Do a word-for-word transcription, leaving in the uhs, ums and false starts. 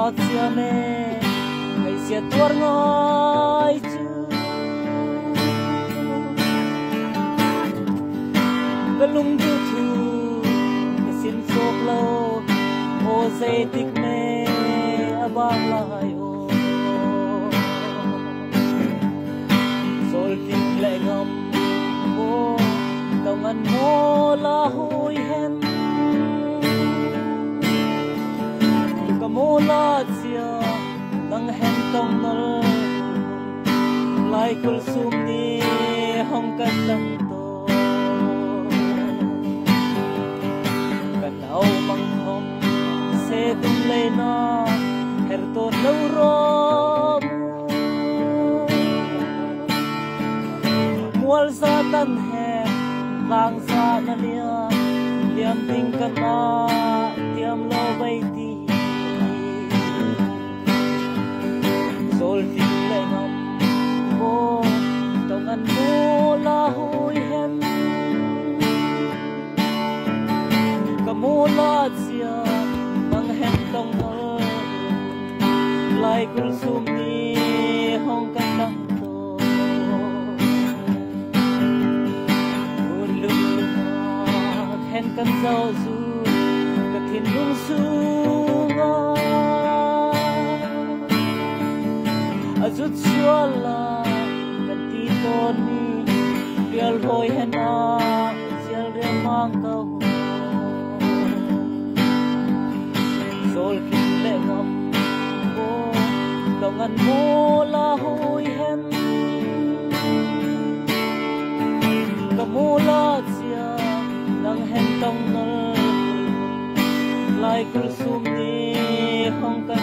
chia me ngày xia tuar ngoi chu galung du thu cái xin sop lâu ô say tik me abang lai ô sol tim lại ngâm ô đồng ăn mô la hôi hen mô la chia nang hen tong nol lai kul sum ni hong kan lang to kan au mang hom se tum le na her to lo ro mual sa tan he lang sa na lia tiam ting kan na tiam lo bai ti sol tim lại ngâm cô tông ăn mô la hôi hen cả mô la chia bằng hen tông mơ lại kul sum ni hong kan lang to buồn lưng lưng hen kan giao du cả thiên lung su azut suala kanti toni bial hoi hena sial re mang kau sol kin le ngam ko dongan mo la hoi hen kamula sia nang hen tong nol lai kul sum ni hong ka